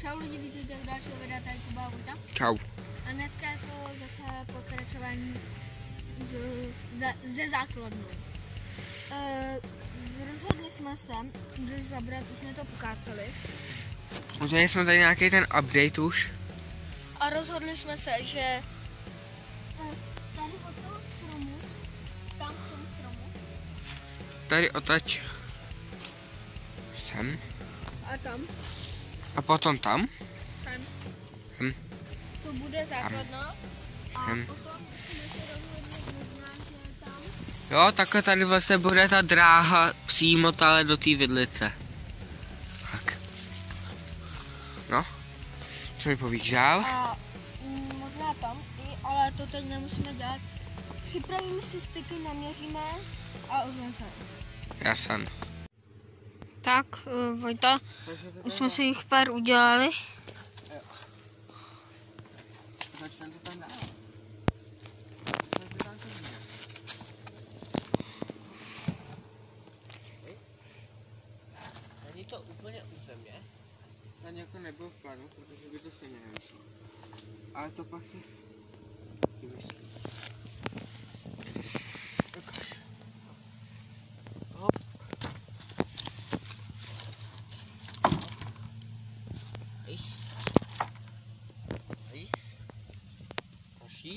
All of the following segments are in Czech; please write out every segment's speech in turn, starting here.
Čau lidi, vítejte u dalšího videa, tady Kuba a Vojta. Čau. A dneska je to zase pokračování ze základnou. Rozhodli jsme se, můžeš zabrat, už jsme to pokáceli. Udělali jsme tady nějaký ten update už. A rozhodli jsme se, že tady od toho stromu, tam v tom stromu. Tady otač sem. A tam. A potom tam. Sem. To bude základna. A potom jsme se rozhodli možná, že tam. Jo, takhle tady vlastně bude ta dráha přímo tady do té vidlice. Tak. No. Co mi povíš dál? A možná tam, ale to teď nemusíme dělat. Připravíme si styky, naměříme a ozveme se. Jasen. Tak, Vojta, už jsme si jich pár udělali. Není to úplně u země. Ten jako nebyl v plánu, protože by to stejně nevyšlo. Ale to pak si taky vyšlo. Ukaž. Hop. Další.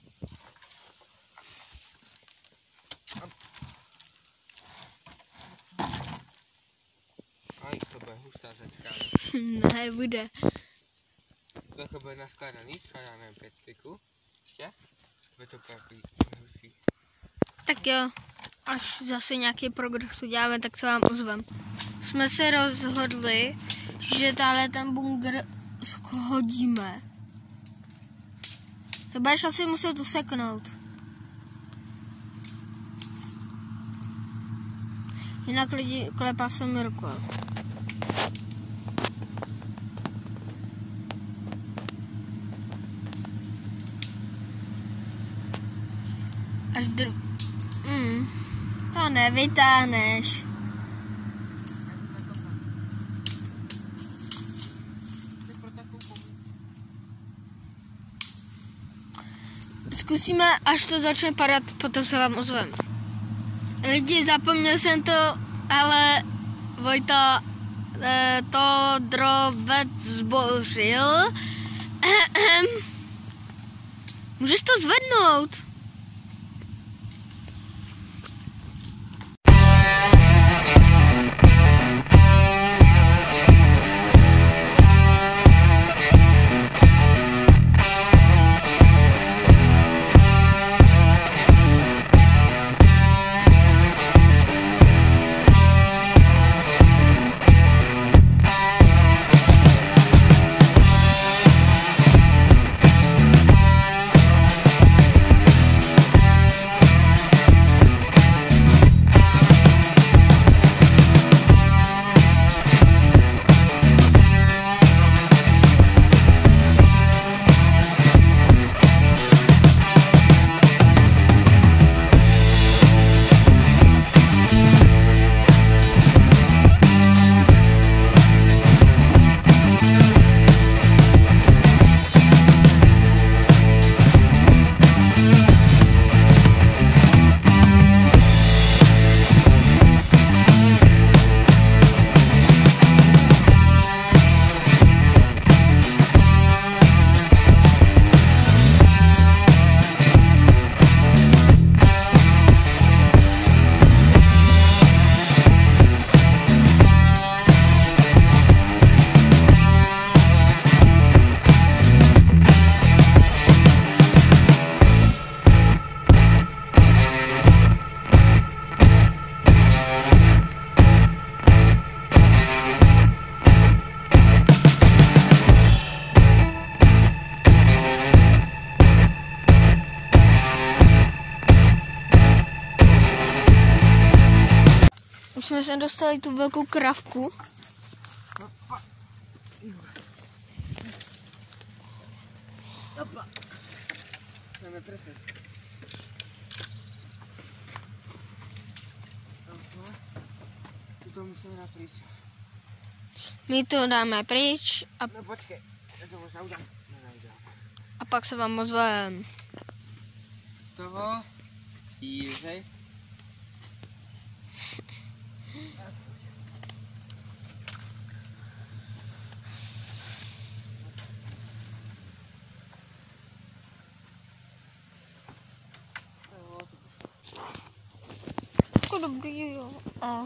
Aj, to bude hustá řečka, ne? Ne, bude. To bude naskládaný, třeba já nevím, 5 styků. Ještě? Bude to takový hustý. Tak jo, až zase nějaký progres uděláme, tak se vám ozvem. Jsme se rozhodli, že tahle ten bunkr hodíme. To budeš asi muset useknout. Jinak lidi klepá se mi rukou. Až to nevytáhneš. Zkusíme, až to začne padat, potom se vám ozvem. Lidi, zapomněl jsem to, ale Vojta to drovec zbořil. Můžeš to zvednout? Už jsme sem dostali tu velkou kravku. My to dáme pryč No počkej, já to možná udělám. a pak se vám ozvem. Toho, easy. Jako dobrý, jo. A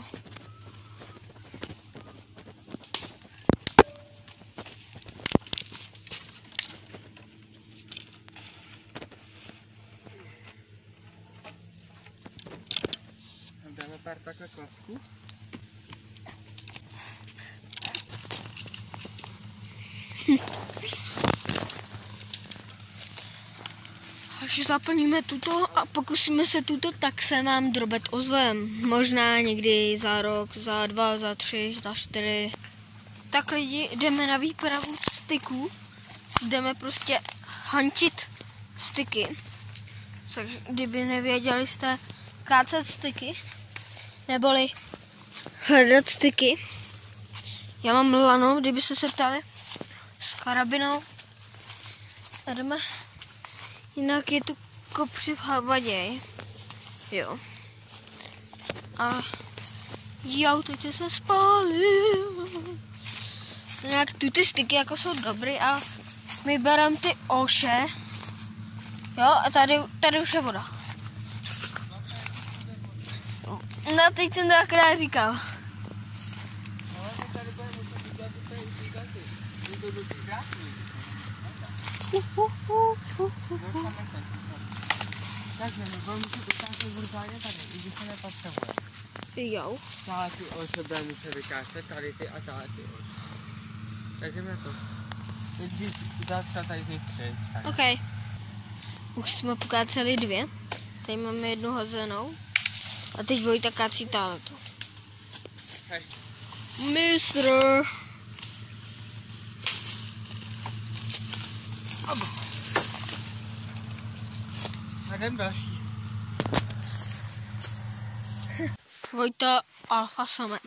Dáme pár takhle klapků. až zaplníme tuto a pokusíme se tuto, tak se vám drobet ozvem. Možná někdy za rok, za 2, za 3, za 4. Tak lidi, jdeme na výpravu styků. Jdeme prostě hančit styky. Což kdyby nevěděli jste kácet styky, neboli hledat styky. Já mám lano, kdyby se ptali, s karabinou. A jdeme. Jinak je tu kopři v havaděj. Jo. A jau, teď se spálil. Jinak tu ty styky jako jsou dobrý a my bereme ty oše. Jo, a tady už je voda. No, teď jsem to akorát říkal. No, tak tady budeme muset udělat ty gaty. Je to docela krásný. Takže my budeme muset ukácet brutálně tady, i když se nepotřebuje. Jo. Táhle ty oče budeme muset vykácet, tady ty a táhle ty oče. Tak jdeme to. Teď bych udělat třeba tady ty 3. OK. Už jsme pokáceli 2. Tady máme jednu hozenou. A teď Vojta kácí táletu. Hej. Mistr. A jdem další. Vojta alfa samec.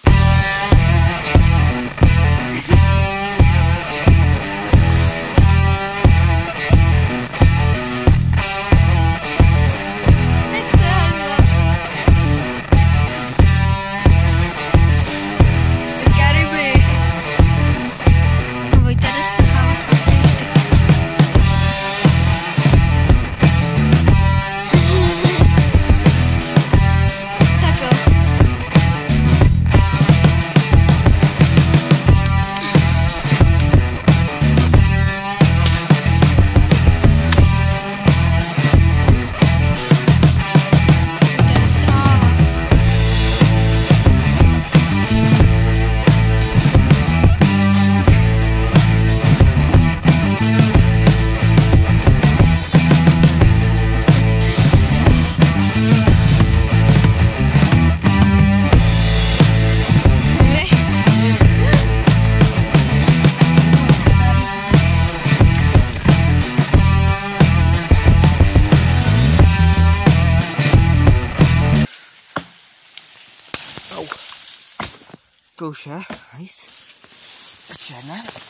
To už je, nice. Ještě jedna.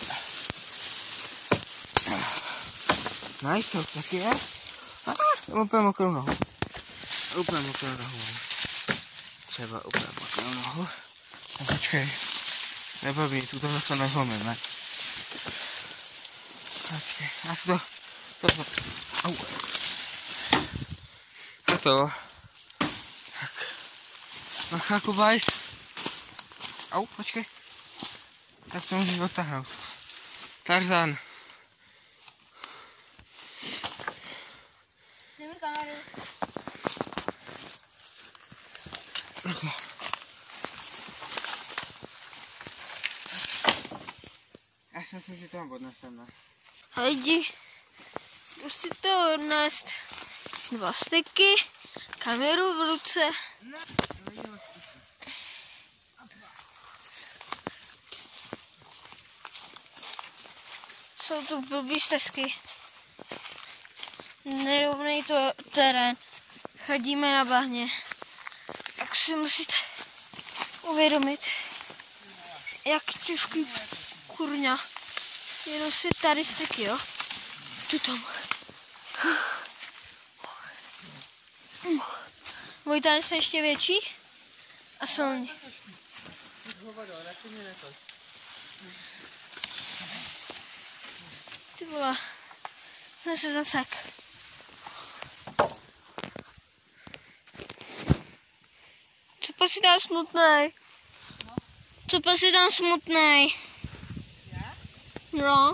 Nice, to už taky je. Mám úplně mokrou nohu. Úplně mokrou nohu. Třeba úplně mokrou nohu. No počkej. Nebaví, tu to zase nezlomíme. Počkej, já si to... Au. A to. Tak. Macha Kubajs. Au, počkej. Tak to můžeš odtáhnout. Tarzan. Okay. Já jsem si to odnesem, ne? Lidi, jdu si to odnést. 2 styky, kameru v ruce. Jsou tu blbý stezky. Nerovnej to terén. Chodíme na bahně. Tak si musíte uvědomit. jak těžký kurňa. Jedu si tady styky, jo? Tu tam. Vojta je ještě větší a silný. Ty vole, jsem se zasek. Co pa si dám smutnej? Co pa si dám smutnej? No.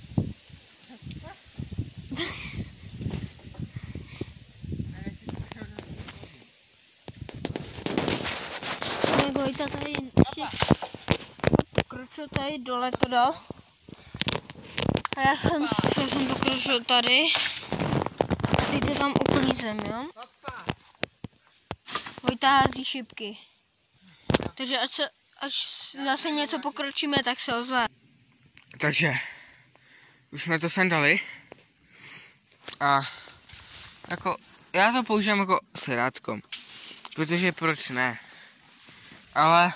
Vojta tady ještě pokročil tady dole to dal. A já jsem pokročil tady. A teď to tam uklízem, jo? Vojta hází šipky. Takže až zase něco pokročíme, tak se ozve. Takže už jsme to sem dali. A jako já to používám jako sedátko. Protože proč ne? Ale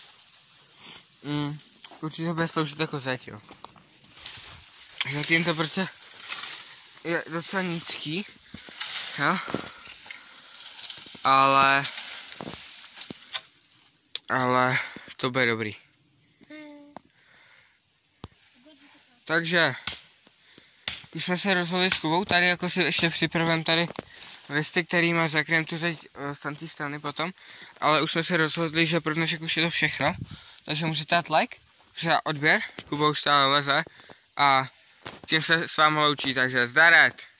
určitě bude sloužit jako zeď, jo. Zatím to prostě je docela nízký, jo. Ale to bude dobrý. Takže už jsme se rozhodli s Kubou, tady jako si ještě připravím tady listy, kterýma zakryjem tu zeď z tamté strany potom. Ale už jsme se rozhodli, že pro dnešek už je to všechno. Takže můžete dát like, že odběr, Kuba už stále leze a tím se s vámi loučí, takže zdaret!